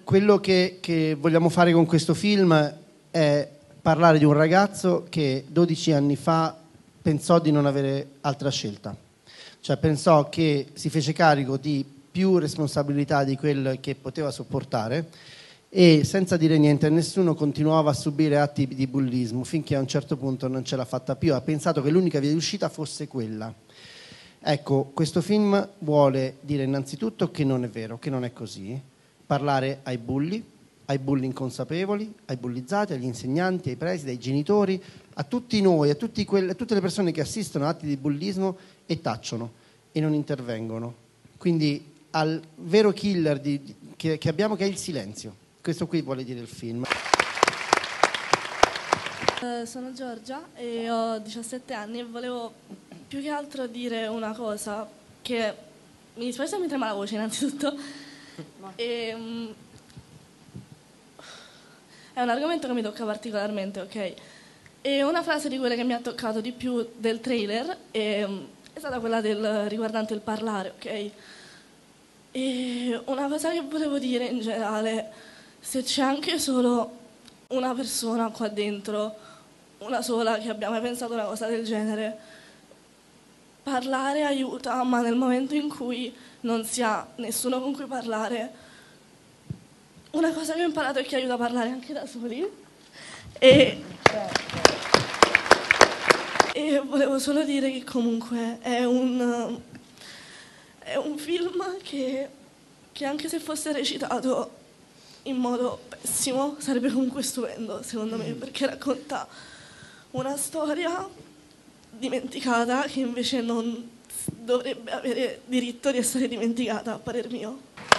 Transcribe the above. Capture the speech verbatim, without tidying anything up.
quello che, che vogliamo fare con questo film è parlare di un ragazzo che dodici anni fa pensò di non avere altra scelta. Cioè pensò che si fece carico di più responsabilità di quel che poteva sopportare e senza dire niente a nessuno continuava a subire atti di bullismo finché a un certo punto non ce l'ha fatta più. Ha pensato che l'unica via di uscita fosse quella. Ecco, questo film vuole dire innanzitutto che non è vero, che non è così, parlare ai bulli, ai bulli inconsapevoli, ai bullizzati, agli insegnanti, ai presidi, ai genitori, a tutti noi, a, tutti quelle, a tutte le persone che assistono a atti di bullismo e tacciono e non intervengono. Quindi al vero killer di, di, che, che abbiamo, che è il silenzio. Questo qui vuole dire il film. Uh, sono Giorgia e ho diciassette anni e volevo più che altro dire una cosa che mi dispiace se mi trema la voce innanzitutto. E, um, è un argomento che mi tocca particolarmente, ok? E una frase di quelle che mi ha toccato di più del trailer è, è stata quella del, riguardante il parlare, ok? E una cosa che volevo dire in generale, se c'è anche solo una persona qua dentro, una sola che abbia mai pensato una cosa del genere, parlare aiuta, ma nel momento in cui non si ha nessuno con cui parlare, una cosa che ho imparato è che aiuta a parlare anche da soli. E, e volevo solo dire che comunque è un, è un film che, che anche se fosse recitato in modo pessimo sarebbe comunque stupendo, secondo me, perché racconta una storia dimenticata che invece non dovrebbe avere diritto di essere dimenticata, a parer mio.